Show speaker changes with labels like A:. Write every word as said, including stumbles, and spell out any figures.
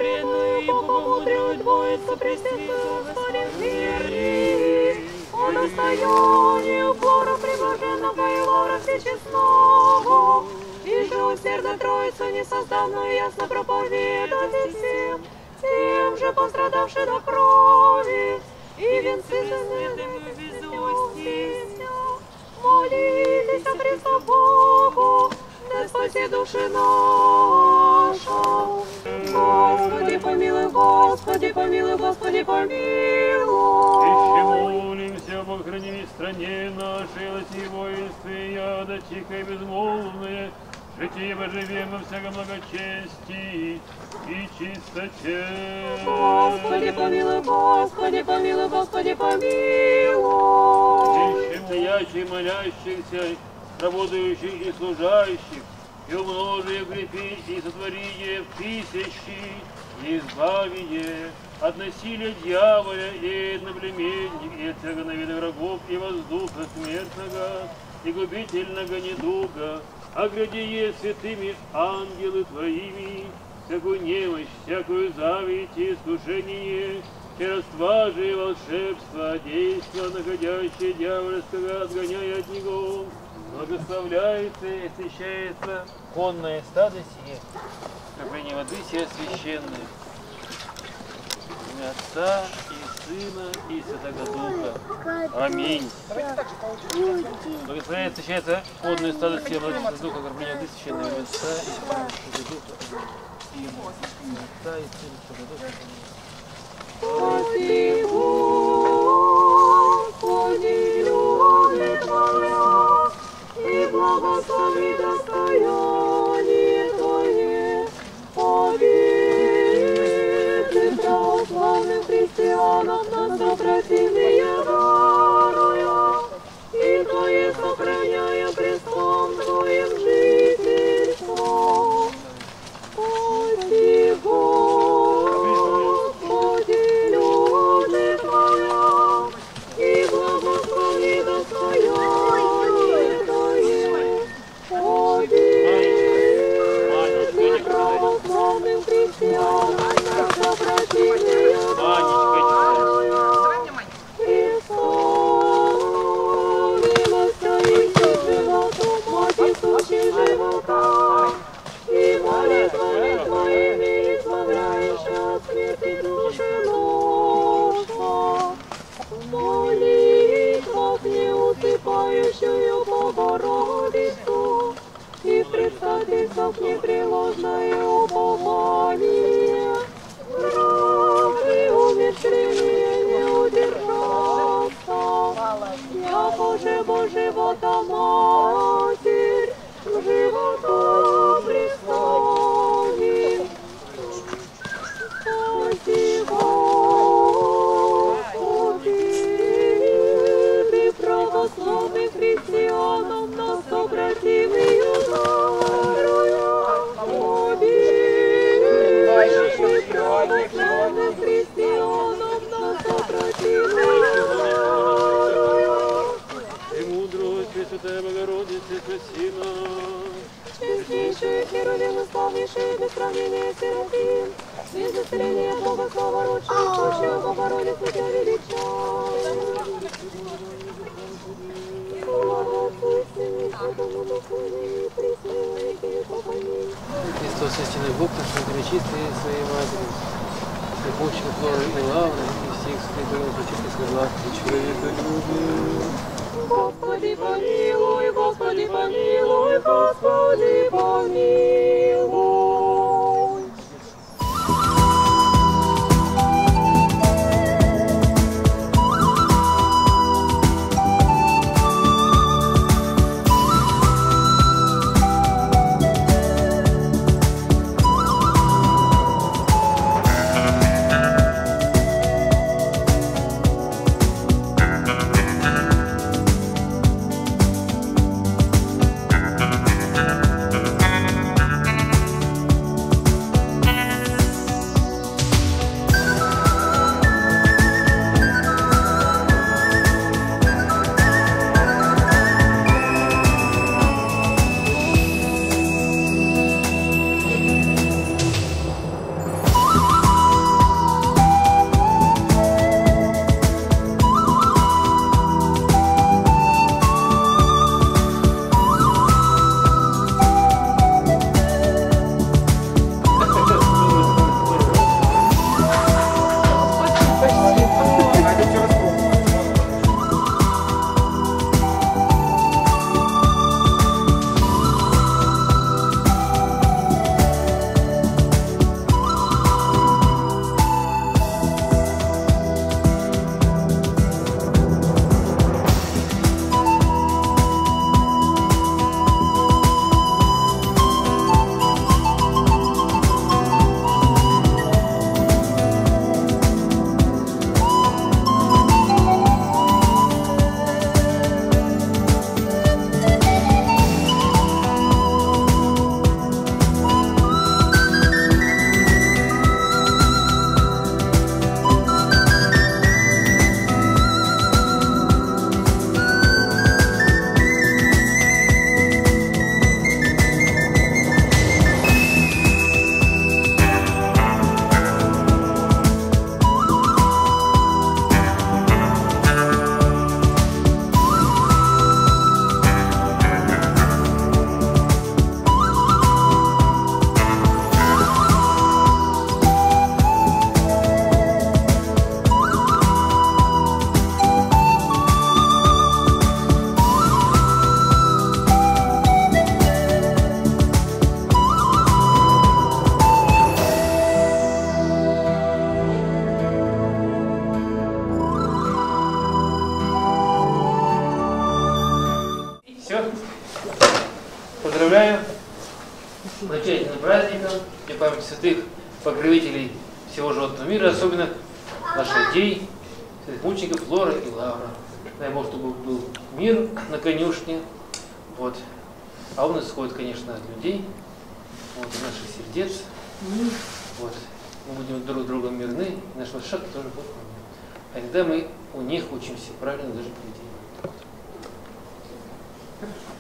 A: вредную и богомудрую двоицу Пресвятую, Господи, верни, по настоянию хора приблаженного и лора всечестного, и же усердно Троицу несоздавную ясно проповедать всем, тем же пострадавши до крови, и венцы за святыми везости. Молитесь о Христа Богу, да спаси души наша. Господи, помилуй, Господи, помилуй, Господи, помилуй.
B: Еще молимся об охранении стране нашей, лоси воинства и яда, тихое и безмолвное, житие Божие во всяком благочестии и чистоте.
A: Господи, помилуй, Господи, помилуй, Господи, помилуй.
B: Ищем стоящих, молящихся, работающих и служащих, и умножи, и укрепи, и сотвори тысячи, и избави от насилия дьяволя, и одноплеменник, и от всякого вида врагов, и воздуха смертного, и губительного недуга, огради святыми ангелы твоими, всякую немощь, всякую зависть и искушение, черства же и волшебства, действа, находящие дьявольского, отгоняя от него, благословляется и освящается конное стадо сие, скопление воды сие священное, в имя Отца и Сына и Святого Духа. Аминь. Благословляется, освящается конное стадо сие, благословляется Духа, скопление воды священное, в имя Отца и Святого Духа. И Отца и Сына и Святого Духа.
A: Господи, Господи, люди Твоя, и благослови достояние Твое, обеты православным христианам нас сопротивные веруя, и Твое сохраняя престом Твоим жительством. Господи, Господи, люди Твоя, и благослови достояние Твое, обеты православным христианам нас сопротивные веруя, Христом милостью животом, мати сущий живота, и молитвами Твоими избавляешь от смерти души наша. В молитвах не усыпающую Богородицу, и в предстательствах непреложное упование, правды умерщвления не удержаться, яко же Божьего-то Матерь, в животу Христове. Спаси, Господи, ты православным христианам нас сопротивные веруя, обеты православным христианам нас сопротивные веруя.
B: Премудрость Пресвятая Богородица, спаси нас.
A: Честнейший Херувим и славнейший без сравнения Серафим, без исцеления Бога слава родшую, сущую Богородицу тебя величаем. Слава Отцу и Сыну и Святому Духу, ныне и присно и во веки веков. Аминь.
C: Христос, истинный Бог, наш пречистый своей Матери, Любовь, Флоры и Лавры, и всех святых, пречистых благ, и человека любит.
A: Господи, помилуй, Господи, помилуй, Господи, помилуй.
C: поздравляю с замечательным праздником, для памяти святых покровителей всего животного мира, особенно лошадей, святых мучеников Флоры и Лавра. Дай Бог, чтобы был мир на конюшне, вот. А он исходит, конечно, от людей, вот, от наших сердец. Вот. Мы будем друг с другом мирны, и наш шаг тоже будет мирный. А иногда мы у них учимся правильно даже поведению.